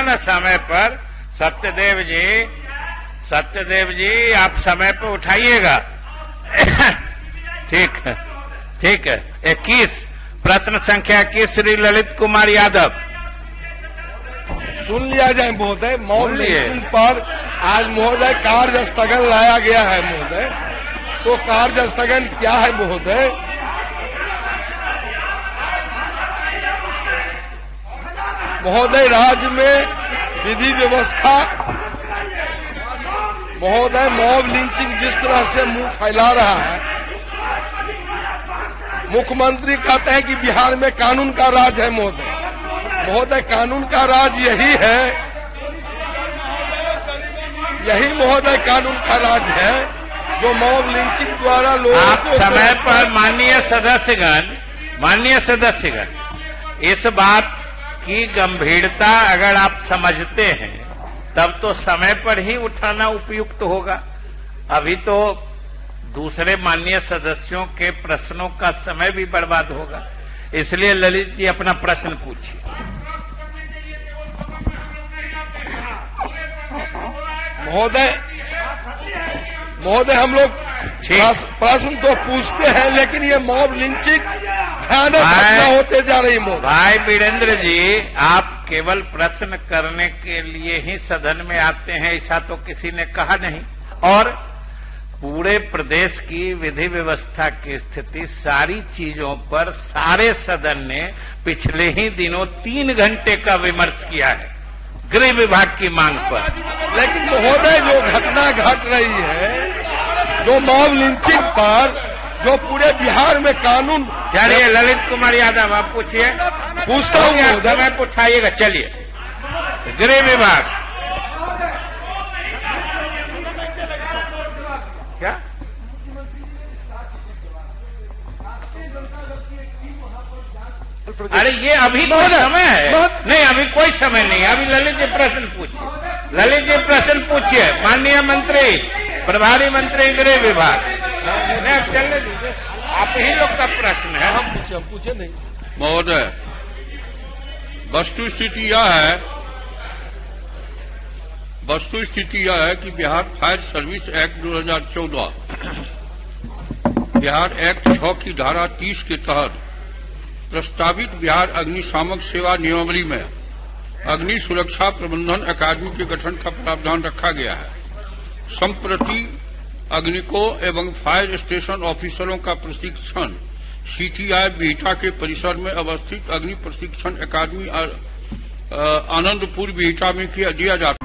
ना समय पर। सत्यदेव जी आप समय पर उठाइएगा। ठीक है, ठीक है। 21 प्रश्न संख्या 21 श्री ललित कुमार यादव। सुन लिया जाए महोदय। मॉब लिंचिंग पर आज महोदय कार्य स्थगन लाया गया है महोदय। तो कार्य स्थगन क्या है महोदय? महोदय राज्य में विधि व्यवस्था, महोदय मॉब लिंचिंग जिस तरह से मुंह फैला रहा है, मुख्यमंत्री कहते हैं कि बिहार में कानून का राज है महोदय। महोदय कानून का राज यही है, यही महोदय कानून का राज है जो मॉब लिंचिंग द्वारा लोगों को समय पर माननीय सदस्यगण इस बात की गंभीरता अगर आप समझते हैं तब तो समय पर ही उठाना उपयुक्त होगा। अभी तो दूसरे माननीय सदस्यों के प्रश्नों का समय भी बर्बाद होगा। इसलिए ललित जी अपना प्रश्न पूछिए। महोदय हम लोग प्रश्न तो पूछते हैं, लेकिन ये मॉब लिंचिंग भयानक घटना होते जा रही महोदय। भाई वीरेंद्र जी, आप केवल प्रश्न करने के लिए ही सदन में आते हैं, ऐसा तो किसी ने कहा नहीं। और पूरे प्रदेश की विधि व्यवस्था की स्थिति, सारी चीजों पर सारे सदन ने पिछले ही दिनों 3 घंटे का विमर्श किया है गृह विभाग की मांग पर। लेकिन महोदय जो घटना घट रही है, जो मॉब लिंचिंग पर जो पूरे बिहार में कानून। चलिए ललित कुमार यादव आप पूछिए। पूछता हूँ समय को उठाइएगा। चलिए गृह विभाग क्या? अरे ये अभी तो समय है। नहीं, अभी कोई समय नहीं। अभी ललित जी प्रश्न पूछिए। ललित जी प्रश्न पूछिए। माननीय मंत्री, प्रभारी मंत्री गृह विभाग, चलने दीजिए। आप ही लोग का प्रश्न है। हम पूछे नहीं महोदय। वस्तु स्थिति यह है कि Bihar fire service act 2014, Bihar act 6 की धारा 30 के तहत प्रस्तावित बिहार अग्निशामक सेवा नियमावली में अग्नि सुरक्षा प्रबंधन अकादमी के गठन का प्रावधान रखा गया है। संप्रति अग्निकों एवं फायर स्टेशन ऑफिसरों का प्रशिक्षण सीटीआई बिहटा के परिसर में अवस्थित अग्नि प्रशिक्षण अकादमी आनंदपुर बिहटा में दिया जाता है।